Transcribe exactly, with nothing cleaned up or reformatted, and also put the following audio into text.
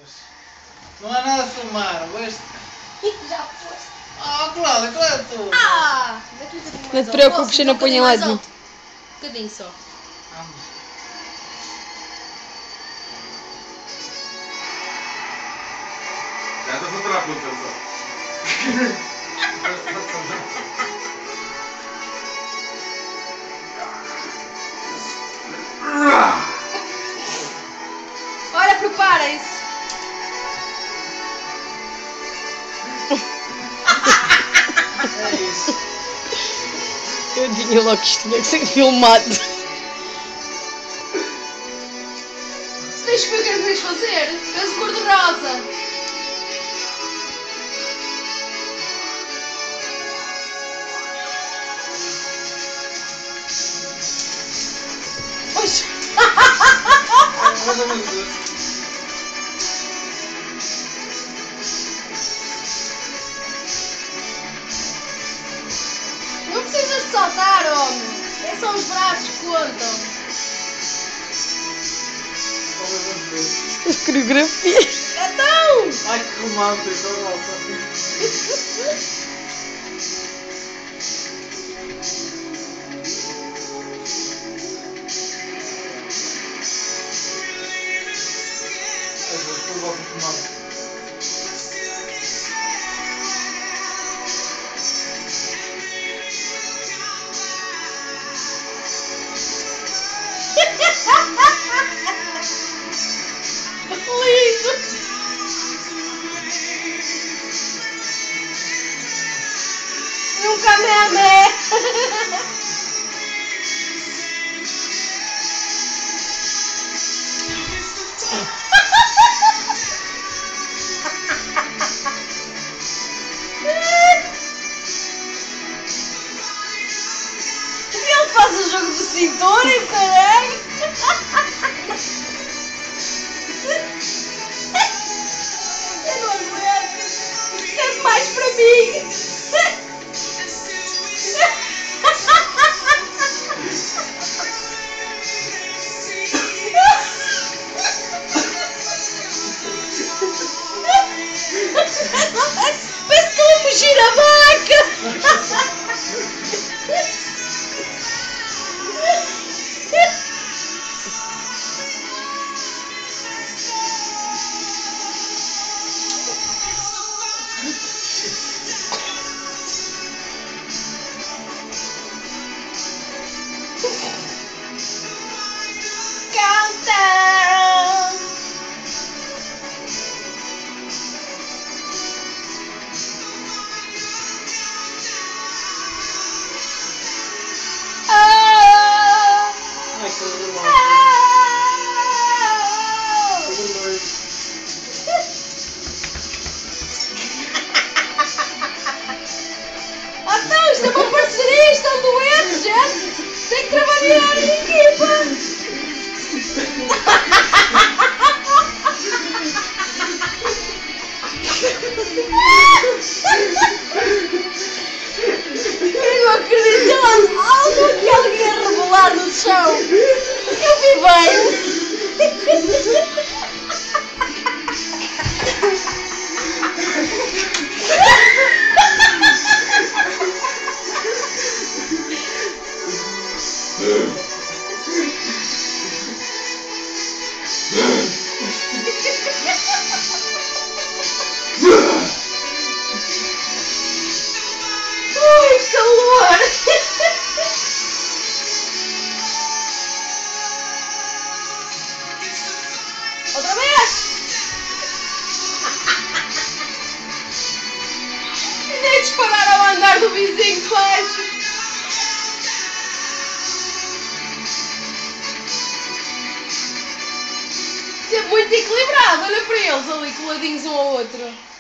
Não há nada a filmar, este. Já foste. Ah, Cláudia, qual é a tua? Ah! Não te preocupes, eu não ponho lá dentro. Um bocadinho só. Vamos. Já estás a parar a ponta só. Olha, preparem-se. É isso. Eu tinha logo que isto tinha que ser filmado. Você tens que ver o que é que tens de fazer. Fez cor-de-rosa. Pois. Mais ou menos isso. Não precisas de saltar, homem. É só os braços que contam. Talvez vamos ver. As coreografias. Então! Ai, que romântico, nossa. Depois volto a filmar. Lindo! E um camé. Ele faz o jogo de cintura e caralho! Eu não aguento! Isso é demais para mim! Parece que eu vou fugir a vaca! Countdown! Oh! Ai, que romântico. Oh! Que noite. Ah, não, isto é uma parceria, isto é um dueto, gente! Tem que trabalhar em equipa! Eu não acredito, olha lá, algo que alguém a rebolar no chão! Eu vi bem! Ai, calor! Outra vez! Nem disparar ao andar do vizinho de baixo! Isso é muito equilibrado, olha para eles ali coladinhos um ao outro.